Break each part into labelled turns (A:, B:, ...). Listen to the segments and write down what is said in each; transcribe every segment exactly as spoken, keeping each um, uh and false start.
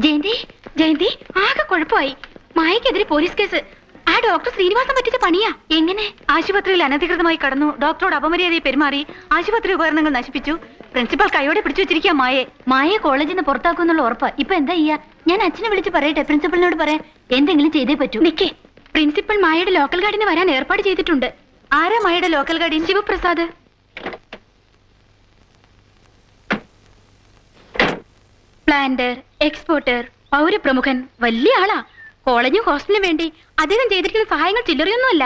A: ജയന്തി ജയന്തി ആകെ കുഴപ്പമായി. മായക്കെതിരെ പോലീസ് കേസ്. ആ ഡോക്ടർ ശ്രീനിവാസൻ പറ്റിച്ച പണിയാ. എങ്ങനെ? ആശുപത്രിയിൽ അനധികൃതമായി കടന്നു, ഡോക്ടറോട് അപമര്യാദയെ പെരുമാറി, ആശുപത്രി ഉപകരണങ്ങൾ നശിപ്പിച്ചു. പ്രിൻസിപ്പൽ കൈയോടെ പിടിച്ചു വെച്ചിരിക്കുക മായെ. മായെ കോളേജിൽ നിന്ന് പുറത്താക്കുന്നുള്ള ഉറപ്പ്. ഇപ്പൊ എന്താ ചെയ്യാ? ഞാൻ അച്ഛനെ വിളിച്ച് പറയട്ടെ, പ്രിൻസിപ്പലിനോട് പറയാൻ. എന്തെങ്കിലും ചെയ്തേ പറ്റൂ. നിക്കേ, പ്രിൻസിപ്പൽ മായയുടെ ലോക്കൽ ഗാർഡിന് വരാൻ ഏർപ്പാട് ചെയ്തിട്ടുണ്ട്. ആരാ മായയുടെ local guardian? Sivaprasad. Planter, exporter, പൗരപ്രമുഖൻ, വലിയ ആളാ. കോളേജും ഹോസ്റ്റലിനും വേണ്ടി അദ്ദേഹം ചെയ്തിരിക്കുന്ന സഹായങ്ങൾ ചില്ലറയൊന്നുമല്ല.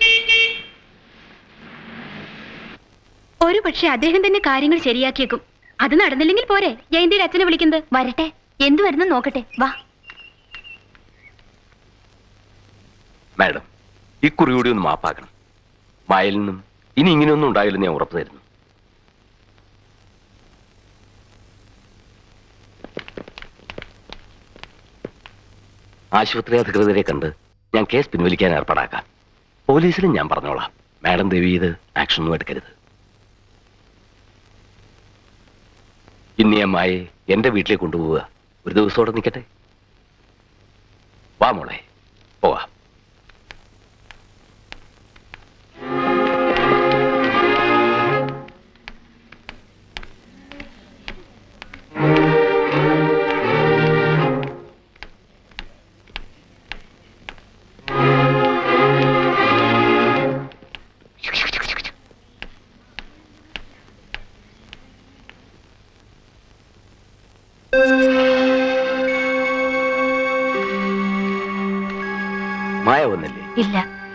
A: ഒരു പക്ഷെ അദ്ദേഹം തന്നെ കാര്യങ്ങൾ ശരിയാക്കിയേക്കും. അത് നടന്നില്ലെങ്കിൽ പോരെ ജയന്തിയുടെ അച്ഛനെ വിളിക്കുന്നത്? വരട്ടെ, എന്തു വരുന്നു നോക്കട്ടെ. വാ.
B: മാഡം, ഇക്കുറി കൂടി ഒന്ന് മാപ്പാക്കണം. മായയിൽ നിന്നും ഇനി ഇങ്ങനെയൊന്നും ഉണ്ടായില്ലെന്ന് ഞാൻ ഉറപ്പ് തരുന്നു. ആശുപത്രി അധികൃതരെ കണ്ട് ഞാൻ കേസ് പിൻവലിക്കാൻ ഏർപ്പാടാക്കാം. പോലീസിലും ഞാൻ പറഞ്ഞോളാം. മാഡം ദേവി ഇത് ആക്ഷൻ ഒന്നും എടുക്കരുത്. ഇനി ഞാൻ മായെ എന്റെ വീട്ടിലേക്ക് കൊണ്ടുപോവുക. ഒരു ദിവസത്തോടെ നിൽക്കട്ടെ. വാ മോളെ, പോവാ. മായ വന്നില്ലേ?
A: ഇല്ല.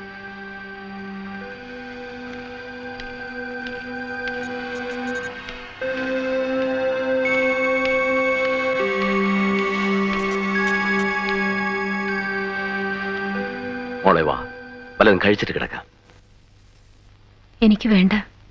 B: മോളെ വാ, വല്ലതും കഴിച്ചിട്ട് കിടക്കാം.
A: എനിക്ക് വേണ്ട.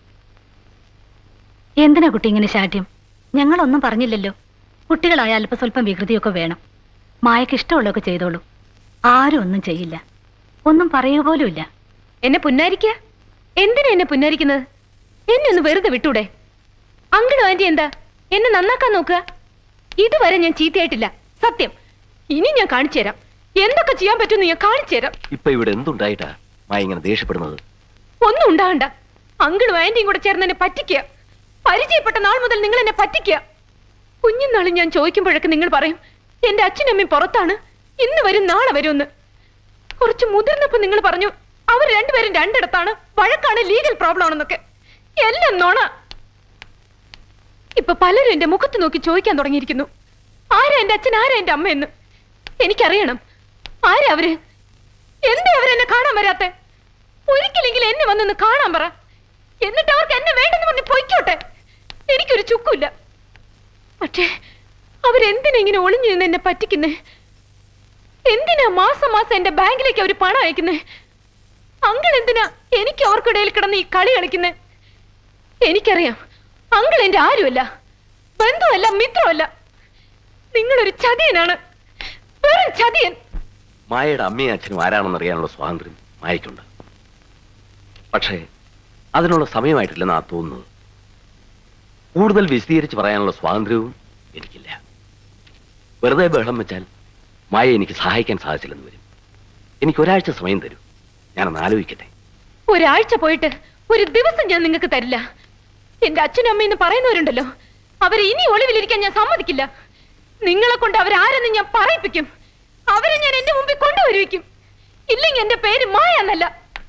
A: എന്തിനാ കുട്ടി ഇങ്ങനെ ശാഠ്യം? ഞങ്ങളൊന്നും പറഞ്ഞില്ലല്ലോ. കുട്ടികളായ അല്പ സ്വല്പം വികൃതിയൊക്കെ വേണം. മായക്ക് ഇഷ്ടമുള്ളതൊക്കെ ചെയ്തോളൂ. ആരും ഒന്നും ചെയ്യില്ല. ഒന്നും പറയുക പോലുമില്ല.
C: എന്നെ പുന്നാരിക്ക? എന്തിനാ എന്നെ പുന്നാരിക്കുന്നത്? എന്നെ ഒന്ന് വെറുതെ വിട്ടൂടെ? അങ്കിളും ആന്റി എന്താ എന്നെ നന്നാക്കാൻ നോക്കുക? ഇതുവരെ ഞാൻ ചീത്തയായിട്ടില്ല, സത്യം. ഇനി ഞാൻ കാണിച്ചു തരാം എന്തൊക്കെ ചെയ്യാൻ പറ്റുമെന്ന്. ഞാൻ കാണിച്ചു തരാം.
B: ഇപ്പൊ ഇവിടെ എന്തുണ്ടായിട്ടാ മായ ഇങ്ങനെ ദേഷ്യപ്പെടുന്നത്?
C: ഒന്നും ഉണ്ടാകണ്ട. അങ്കിളും ആന്റിയും കൂടെ ചേർന്ന് എന്നെ പറ്റിക്കുക. പരിചയപ്പെട്ട നാൾ മുതൽ നിങ്ങൾ എന്നെ പറ്റിക്കുക. കുഞ്ഞുനാളും ഞാൻ ചോദിക്കുമ്പോഴൊക്കെ നിങ്ങൾ പറയും എന്റെ അച്ഛനമ്മയും പുറത്താണ്, ഇന്ന് വരും നാളെ വരുമെന്ന്. കുറച്ച് മുതിർന്നപ്പോ നിങ്ങൾ പറഞ്ഞു അവർ രണ്ടുപേരും രണ്ടിടത്താണ്, വഴക്കാണ്, ലീഗൽ പ്രോബ്ലം ആണെന്നൊക്കെ. എല്ലാം നോണ. ഇപ്പൊ പലരും എന്റെ മുഖത്ത് നോക്കി ചോദിക്കാൻ തുടങ്ങിയിരിക്കുന്നു, ആരാ എന്റെ അച്ഛൻ, ആരാ എന്റെ അമ്മയെന്ന്. എനിക്കറിയണം ആരാ അവര്. എന്താ അവരെന്നെ കാണാൻ വരാത്തെ? ഒരിക്കലെങ്കിലും എന്നെ വന്നൊന്ന് കാണാൻ പറ. എന്നിട്ട് അവർക്ക് എന്നെ വേണ്ടെന്ന് പറഞ്ഞ് പൊയ്ക്കോട്ടെ, എനിക്കൊരു ചുക്കില്ല. പക്ഷേ അവരെന്തിനാ ഇങ്ങനെ ഒളിഞ്ഞു നിന്ന് എന്നെ പറ്റിക്കുന്നേ? എന്തിനാ മാസം മാസം എന്റെ ബാങ്കിലേക്ക് അവര് പണം അയക്കുന്നേ? അങ്കിൾ എന്തിനാ എനിക്ക് അവർക്കിടയിൽ കിടന്ന് ഈ കളി കളിക്കുന്നേ? എനിക്കറിയാം അങ്കിൾ എന്റെ ആരുമല്ല, ബന്ധുവല്ല, മിത്രമല്ല. നിങ്ങളൊരു ചതിയനാണ്, വെറും ചതിയൻ.
B: മായയുടെ അമ്മയും അച്ഛനും ആരാണെന്ന് അറിയാനുള്ള സ്വാതന്ത്ര്യം മായയ്ക്കുണ്ട്. പക്ഷേ അതിനുള്ള സമയമായിട്ടില്ലെന്നാ തോന്നുന്നത്. കൂടുതൽ വിശദീകരിച്ച് പറയാനുള്ള സ്വാതന്ത്ര്യവും എനിക്കില്ല. വെറുതെ ബഹളം വെച്ചാൽ മായ എനിക്ക് സഹായിക്കാൻ സാധിച്ചില്ലെന്ന് വരും. എനിക്ക് ഒരാഴ്ച സമയം തരൂ, ഞാനൊന്ന് ആലോചിക്കട്ടെ.
C: ഒരാഴ്ച പോയിട്ട് ഒരു ദിവസം ഞാൻ നിങ്ങൾക്ക് തരില്ല. എന്റെ അച്ഛനും അമ്മയെന്ന് പറയുന്നവരുണ്ടല്ലോ, അവരെ ഇനി ഒളിവിലിരിക്കാൻ ഞാൻ സമ്മതിക്കില്ല. നിങ്ങളെ കൊണ്ട് അവരാരെന്ന് ഞാൻ പറയിപ്പിക്കും. അവരെ ഞാൻ എന്റെ മുമ്പിൽ കൊണ്ടുവരുവിക്കും. ഇല്ലെങ്കിൽ എന്റെ പേര് മായ എന്നല്ല.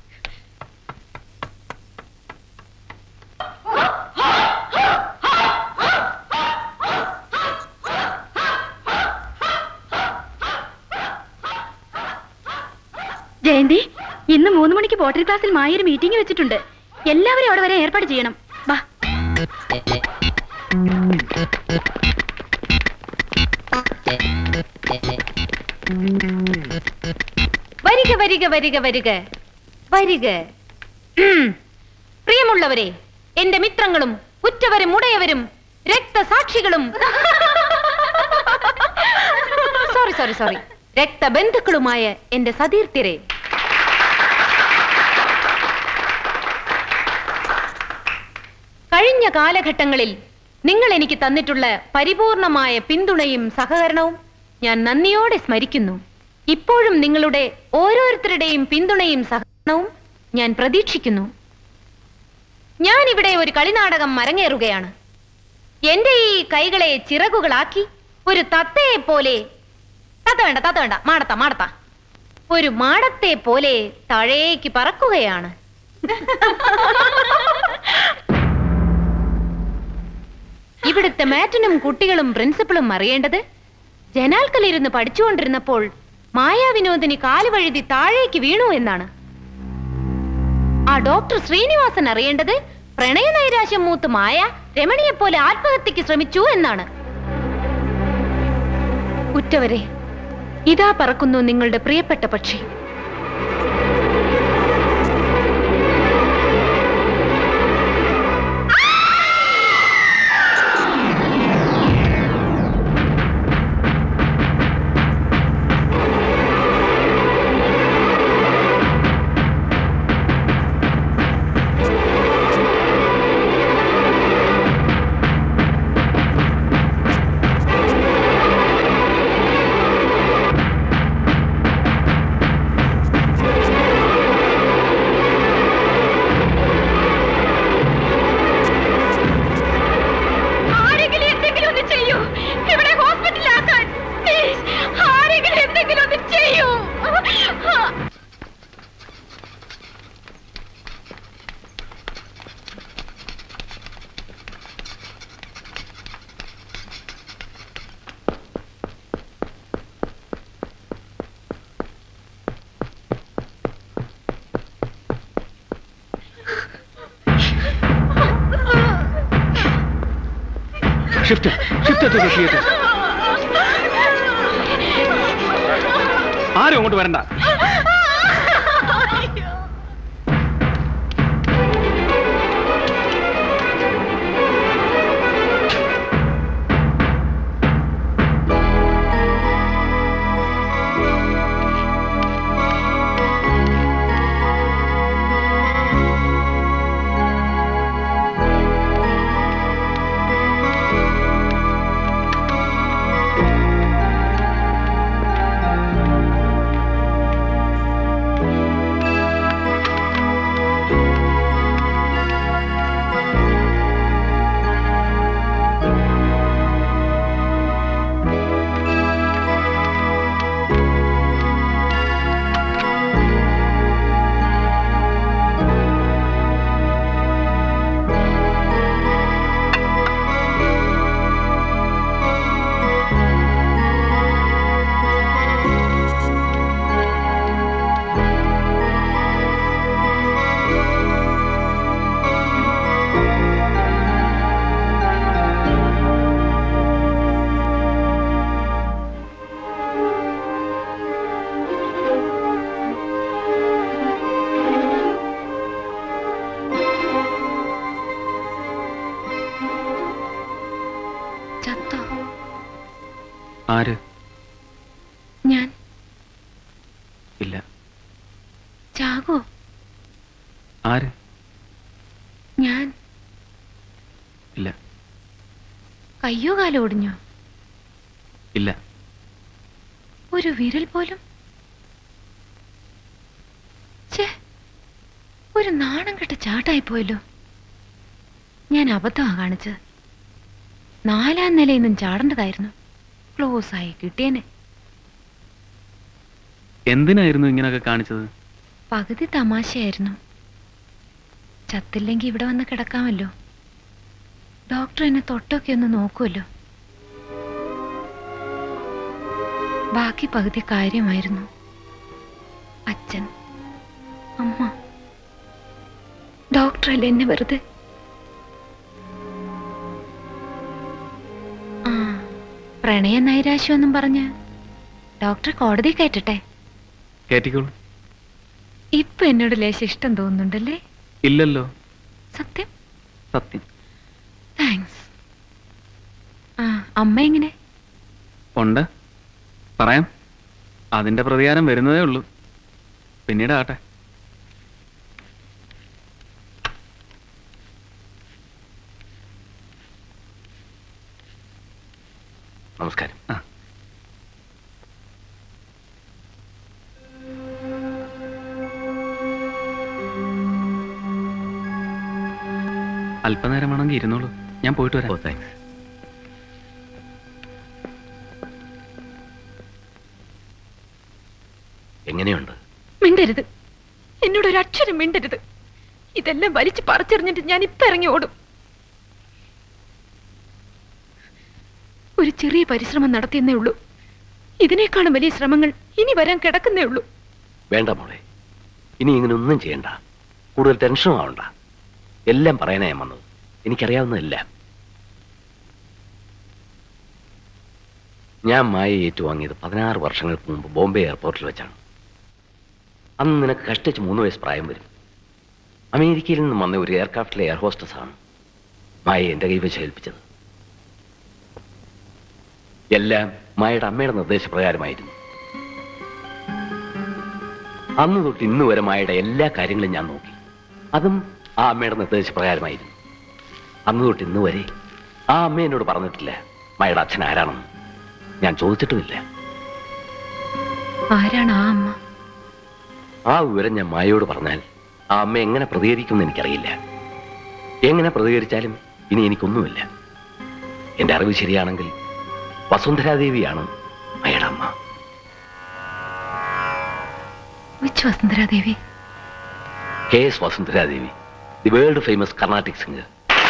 A: ജയന്തി, ഇന്ന് മൂന്ന് മണിക്ക് ബോട്ടൽ ക്ലാസ്സിൽ മായ ഒരു മീറ്റിംഗ് വെച്ചിട്ടുണ്ട്. എല്ലാവരും അവിടെ വരെ ഏർപ്പാട് ചെയ്യണം. വാ.
C: വരിക വരിക വരിക വരിക വരിക. പ്രിയമുള്ളവരെ, എന്റെ മിത്രങ്ങളും ഉറ്റവരും ഉടയവരും രക്തസാക്ഷികളും സോറി സോറി സോറി രക്തബന്ധുക്കളുമായ എന്റെ സതീർത്ഥ്യരെ, കഴിഞ്ഞ കാലഘട്ടങ്ങളിൽ നിങ്ങൾ എനിക്ക് തന്നിട്ടുള്ള പരിപൂർണമായ പിന്തുണയും സഹകരണവും ഞാൻ നന്ദിയോടെ സ്മരിക്കുന്നു. ഇപ്പോഴും നിങ്ങളുടെ ഓരോരുത്തരുടെയും പിന്തുണയും സഹകരണവും ഞാൻ പ്രതീക്ഷിക്കുന്നു. ഞാൻ ഇവിടെ ഒരു കളിനാടകം അരങ്ങേറുകയാണ്. എന്റെ ഈ കൈകളെ ചിറകുകളാക്കി ഒരു തത്തയെ പോലെ, തത്ത വേണ്ട തത്ത വേണ്ട മാടത്ത മാടത്ത ഒരു മാടത്തെ പോലെ താഴേക്ക് പറക്കുകയാണ്. ഇവിടുത്തെ മാറ്റനും കുട്ടികളും പ്രിൻസിപ്പളും അറിയേണ്ടത്, ജനാൽക്കലിരുന്ന് പഠിച്ചുകൊണ്ടിരുന്നപ്പോൾ മായാവിനോദിനി കാലുവഴുതി താഴേക്ക് വീണു എന്നാണ്. ആ ഡോക്ടർ ശ്രീനിവാസൻ അറിയേണ്ടത്, പ്രണയനൈരാശ്യം മൂത്ത് മായ രമണിയെപ്പോലെ ആത്മഹത്യക്ക് ശ്രമിച്ചു എന്നാണ്. ഉറ്റവരെ, ഇതാ പറക്കുന്നു നിങ്ങളുടെ പ്രിയപ്പെട്ട പക്ഷി.
D: Shift shift theatre. ആരും അങ്ങോട്ട് വരണ്ട. ആര്?
C: ഞാൻ.
D: ഇല്ല.
C: ചാകോ?
D: ആര്?
C: ഞാൻ.
D: ഇല്ല.
C: കയ്യോ കാലോ ഒടിഞ്ഞോ?
D: ഇല്ല.
C: ഒരു വിരൽ പോലും? ഛേ, ഒരു നാണം കെട്ട ചാട്ടായി പോയല്ലോ. ഞാൻ അബദ്ധമാ കാണിച്ചത്. നാലാം നിലയിൽ നിന്നും ചാടേണ്ടതായിരുന്നു. ക്ലോസ് ആയി കിട്ടിയേനെ.
D: എന്തിനായിരുന്നു ഇങ്ങനൊക്കെ കാണിച്ചത്?
C: പകുതി തമാശയായിരുന്നു. ചത്തില്ലെങ്കിൽ ഇവിടെ വന്ന് കിടക്കാമല്ലോ. ഡോക്ടർ എന്നെ തൊട്ടൊക്കെ ഒന്ന് നോക്കുമല്ലോ. ബാക്കി പകുതി കാര്യമായിരുന്നു. അച്ഛൻ, അമ്മ, ഡോക്ടറല്ലേ എന്നെ വെറുതെ. ആ, പ്രണയ നൈരാശ്യമൊന്നും പറഞ്ഞ് ഡോക്ടർ കോടതി കയറ്റട്ടെ.
D: കേറ്റിക്കോളൂ.
C: ഇപ്പൊ എന്നോട് ലേശം ഇഷ്ടം തോന്നുന്നുണ്ടല്ലേ?
D: ഇല്ലല്ലോ.
C: സത്യം?
D: സത്യം.
C: താങ്ക്സ്. ആ, അമ്മ എങ്ങനെ?
D: ഉണ്ട്, പറയാം. അതിന്റെ പ്രതികാരം വരുന്നതേ ഉള്ളൂ. പിന്നീട് ആട്ടെ.
B: നമസ്കാരം.
D: അല്പനേരം വേണമെങ്കിൽ ഇരുന്നോളൂ, ഞാൻ പോയിട്ട് വരാം.
B: Oh thanks. എങ്ങനെയുണ്ട്?
C: മിണ്ടരുത്, എന്നോട് ഒരു അക്ഷരം മിണ്ടരുത്. ഇതെല്ലാം വലിച്ചു പറിച്ചെറിഞ്ഞിട്ട് ഞാൻ ഇപ്പൊ ഇറങ്ങി ഓടും. ഒരു ചെറിയ പരിശ്രമം നടത്തിയെന്നേ ഉള്ളൂ. ഇതിനേക്കാളും വലിയ ശ്രമങ്ങൾ ഇനി വരാൻ കിടക്കുന്നേ ഉള്ളൂ.
B: വേണ്ട മോളെ, ഇനി ഇങ്ങനെ ഒന്നും ചെയ്യണ്ട. കൂടുതൽ ടെൻഷനും ആവണ്ട. എല്ലാം പറയാനാ ഞാൻ വന്നത്. എനിക്കറിയാവുന്നതെല്ലാം. ഞാൻ മായയെ ഏറ്റുവാങ്ങിയത് പതിനാറ് വർഷങ്ങൾക്ക് മുമ്പ് ബോംബെ എയർപോർട്ടിൽ വെച്ചാണ്. അന്ന് നിനക്ക് കഷ്ടിച്ച് മൂന്ന് വയസ്സ് പ്രായം വരും. അമേരിക്കയിൽ നിന്നും വന്ന ഒരു എയർക്രാഫ്റ്റിലെ എയർ ഹോസ്റ്റസ് ആണ് മായയെ എൻ്റെ കൈവശം ഏൽപ്പിച്ചത്. എല്ലാം മായയുടെ അമ്മയുടെ നിർദ്ദേശപ്രകാരമായിരുന്നു. അന്ന് തൊട്ട് ഇന്ന് വരെ മായയുടെ എല്ലാ കാര്യങ്ങളും ഞാൻ നോക്കി. അതും ആ അമ്മയുടെ നിർദ്ദേശപ്രകാരമായിരുന്നു. അന്ന് തൊട്ട് ഇന്ന് വരെ ആ അമ്മ എന്നോട് പറഞ്ഞിട്ടില്ല മായയുടെ അച്ഛൻ ആരാണെന്ന്. ഞാൻ ചോദിച്ചിട്ടുമില്ല.
C: ആരാണ് ആ അമ്മ?
B: ആ വിവരം ഞാൻ മായയോട് പറഞ്ഞാൽ ആ അമ്മ എങ്ങനെ പ്രതികരിക്കുമെന്ന് എനിക്കറിയില്ല. എങ്ങനെ പ്രതികരിച്ചാലും ഇനി എനിക്കൊന്നുമില്ല. എന്റെ അറിവ് ശരിയാണെങ്കിൽ വസുന്ധരാദേവിയാണ് മായയുടെ അമ്മ.
C: Vasundharadevi?
B: K S Vasundharadevi, the world famous Carnatic singer.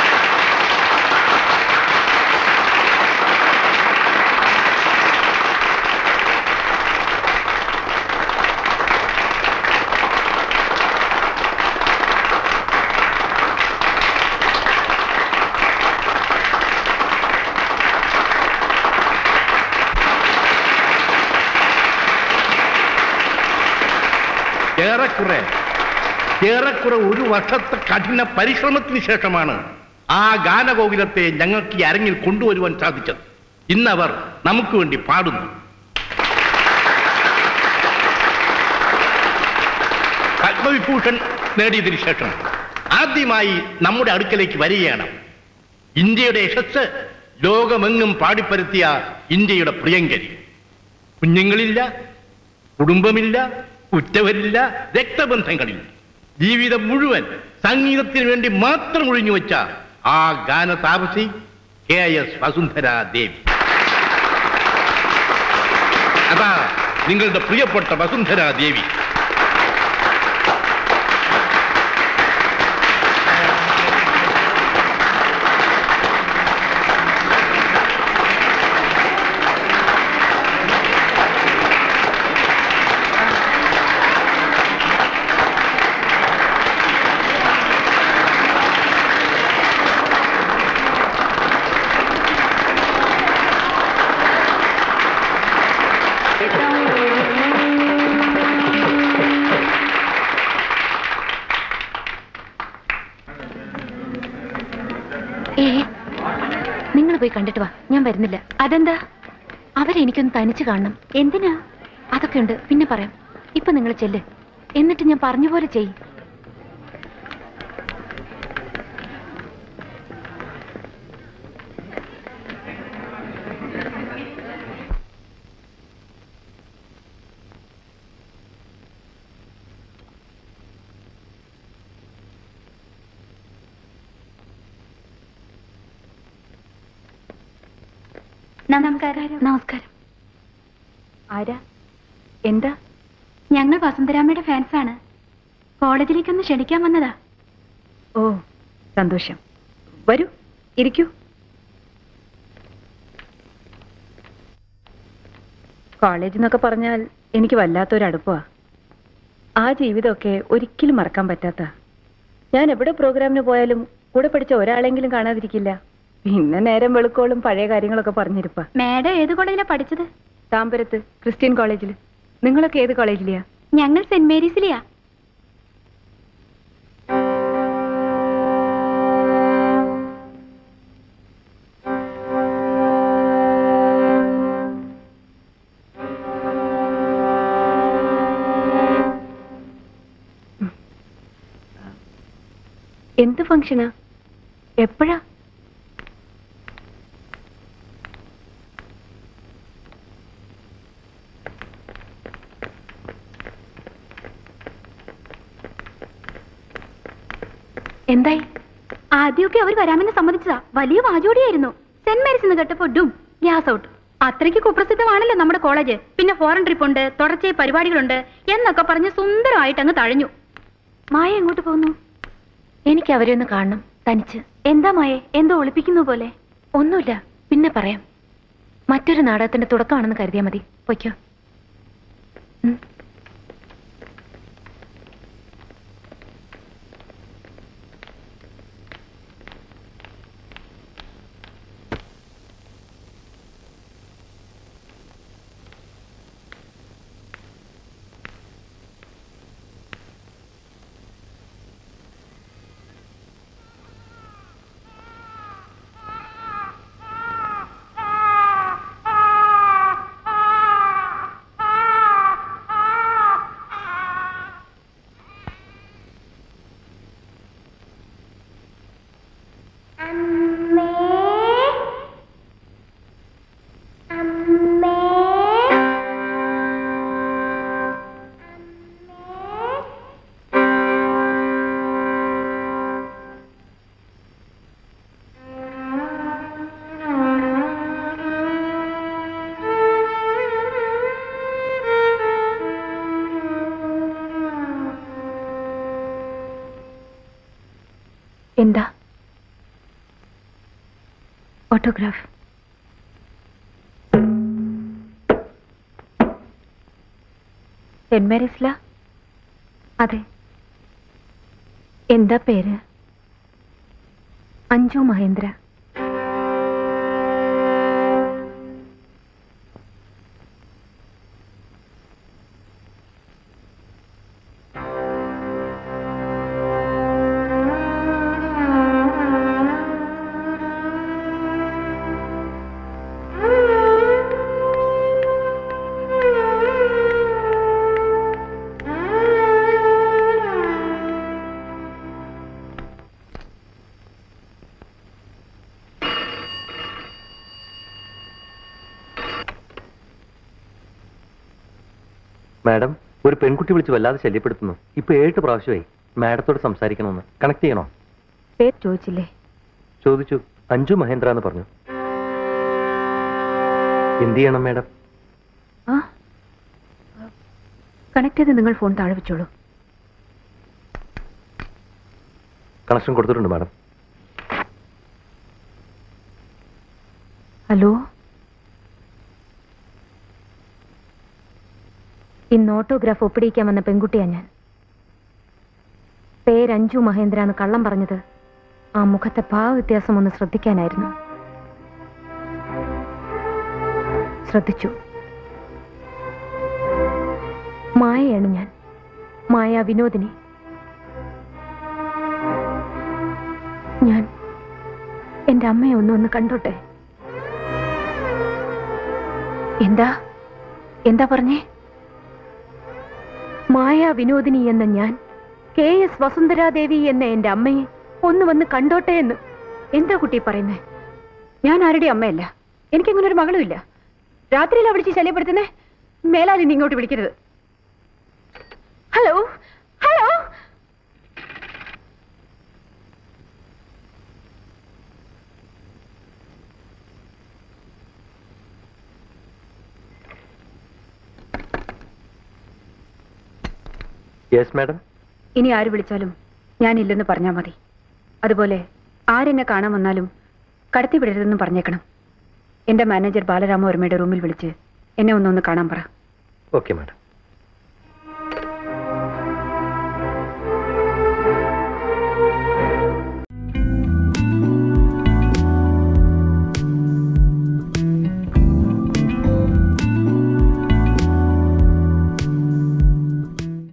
E: ഏറെക്കുറെ ഏറെക്കുറെ ഒരു വർഷത്തെ കഠിന പരിശ്രമത്തിന് ശേഷമാണ് ആ ഗാനഗോകുലത്തെ ഞങ്ങൾക്ക് ഈ അരങ്ങിൽ കൊണ്ടുവരുവാൻ സാധിച്ചത്. ഇന്നവർ നമുക്ക് വേണ്ടി പാടുന്നു. പത്മവിഭൂഷൺ നേടിയതിനു ശേഷം ആദ്യമായി നമ്മുടെ അടുക്കലേക്ക് വരികയാണ് ഇന്ത്യയുടെ യശസ് ലോകമെങ്ങും പാടിപ്പരത്തിയ ഇന്ത്യയുടെ പ്രിയങ്കരി. കുഞ്ഞുങ്ങളില്ല, കുടുംബമില്ല, ഉറ്റവരില്ല, രക്തബന്ധങ്ങളിൽ ജീവിതം മുഴുവൻ സംഗീതത്തിന് വേണ്ടി മാത്രം ഒഴിഞ്ഞു വെച്ച ആ ഗാനതാപസി കെ എസ് വസുന്ധരാ ദേവി. അതാ നിങ്ങളുടെ പ്രിയപ്പെട്ട വസുന്ധരാ ദേവി.
C: കണ്ടിട്ട് വാ, ഞാൻ വരുന്നില്ല. അതെന്താ? അവരെനിക്കൊന്ന് തനിച്ച് കാണണം. എന്തിനാ? അതൊക്കെ ഉണ്ട്, പിന്നെ പറയാം. ഇപ്പൊ നിങ്ങൾ ചെല്ല്, എന്നിട്ട് ഞാൻ പറഞ്ഞ പോലെ ചെയ്. നമസ്കാരം. നമസ്കാരം. ആരാ? എന്താ? ഞങ്ങൾ വസുന്ധരാമ്മയുടെ ഫാൻസാണ്. കോളേജിലേക്കൊന്ന് ക്ഷണിക്കാൻ വന്നതാ. ഓ, സന്തോഷം. വരൂ, ഇരിക്കൂ. കോളേജ് എന്നൊക്കെ പറഞ്ഞാൽ എനിക്ക് വല്ലാത്തൊരടുപ്പാ. ആ ജീവിതമൊക്കെ ഒരിക്കലും മറക്കാൻ പറ്റാത്ത. ഞാൻ എവിടെ പ്രോഗ്രാമിന് പോയാലും കൂടെ പഠിച്ച ഒരാളെങ്കിലും കാണാതിരിക്കില്ല. പിന്നെ നേരം വെളുക്കോളും പഴയ കാര്യങ്ങളൊക്കെ പറഞ്ഞിരിപ്പാ. മാഡം ഏത് കോളേജിലാ പഠിച്ചത്? താമ്പരത്ത് ക്രിസ്ത്യൻ കോളേജിൽ. നിങ്ങളൊക്കെ ഏത് കോളേജിലെയാ? ഞങ്ങൾ സെന്റ് മേരീസിലെയാ. എന്ത് ഫംഗ്ഷനാ? എപ്പോഴാ? എന്തായി?
A: ആദ്യമൊക്കെ അവർ വരാമെന്ന് സമ്മതിച്ചതാ. വലിയ വാചോടിയായിരുന്നു. സെന്റ് മേരീസ് എന്ന് കേട്ടപ്പോ ഡും ഗ്യാസ് ഔട്ട്. അത്രയ്ക്ക് കുപ്രസിദ്ധമാണല്ലോ നമ്മുടെ കോളേജ്. പിന്നെ ഫോറിൻ ട്രിപ്പ് ഉണ്ട്, തുടർച്ചയായി പരിപാടികളുണ്ട് എന്നൊക്കെ പറഞ്ഞ് സുന്ദരമായിട്ട് അങ്ങ് തഴഞ്ഞു. മായ എങ്ങോട്ട് പോകുന്നു?
C: എനിക്ക് അവരെ ഒന്ന് കാണണം, തനിച്ച്.
A: എന്താ മായേ, എന്തോ ഒളിപ്പിക്കുന്നു പോലെ?
C: ഒന്നുമില്ല, പിന്നെ പറയാം. മറ്റൊരു നാടകത്തിന്റെ തുടക്കമാണെന്ന് കരുതിയാ മതി. പൊയ്ക്കോ. എന്താ? ഓട്ടോഗ്രാഫ്. സെന്റ് മേരീസില? അതെ. എന്താ പേര്? അഞ്ജു മഹേന്ദ്ര.
B: മാഡം, ഒരു പെൺകുട്ടി വിളിച്ച് വല്ലാതെ ശല്യപ്പെടുത്തുന്നു. ഇപ്പൊ ഏഴ് പ്രാവശ്യമായി. മാഡത്തോട് സംസാരിക്കണമെന്ന്. കണക്ട് ചെയ്യണോ?
C: പേര് ചോദിച്ചില്ലേ?
B: ചോദിച്ചു. അഞ്ജു മഹേന്ദ്ര എന്ന് പറഞ്ഞു. എന്ത് ചെയ്യണം മാഡം?
C: ആ, കണക്ട് ചെയ്ത് നിങ്ങൾ ഫോൺ താഴെ വെച്ചോളൂ.
B: കണക്ഷൻ കൊടുത്തിട്ടുണ്ട് മാഡം.
C: ഹലോ, ഇന്ന് ഓട്ടോഗ്രാഫ് ഒപ്പിടിക്കാൻ വന്ന പെൺകുട്ടിയാ ഞാൻ. പേര് അഞ്ജു മഹേന്ദ്ര എന്ന് കള്ളം പറഞ്ഞത് ആ മുഖത്തെ ഭാവ വ്യത്യാസം ഒന്ന് ശ്രദ്ധിക്കാനായിരുന്നു. ശ്രദ്ധിച്ചു. മായയാണ് ഞാൻ, മായ വിനോദിനി. ഞാൻ എന്റെ അമ്മയെ ഒന്ന് ഒന്ന് കണ്ടോട്ടെ. എന്താ എന്താ പറഞ്ഞേ? മായ വിനോദിനി എന്ന ഞാൻ കെ എസ് വസുന്ധരാദേവി എന്ന എന്റെ അമ്മയെ ഒന്ന് വന്ന് കണ്ടോട്ടെ എന്ന്. എന്താ കുട്ടി പറയുന്നേ? ഞാൻ ആരുടെ അമ്മയല്ല. എനിക്കങ്ങനെ ഒരു മകളും ഇല്ല. രാത്രിയിലാ വിളിച്ച് ശല്യപ്പെടുത്തുന്നേ. മേലാലി നീ ഇങ്ങോട്ട് വിളിക്കരുത്. Hello hello.
B: Yes madam.
C: ഇനി ആര് വിളിച്ചാലും ഞാനില്ലെന്ന് പറഞ്ഞാൽ മതി. അതുപോലെ ആരെന്നെ കാണാൻ വന്നാലും കടത്തി വിടരുതെന്നും പറഞ്ഞേക്കണം. എന്റെ മാനേജർ ബാലരാമവർമ്മയുടെ റൂമിൽ വിളിച്ച് എന്നെ ഒന്നൊന്ന് കാണാൻ പറ.
B: Okay madam.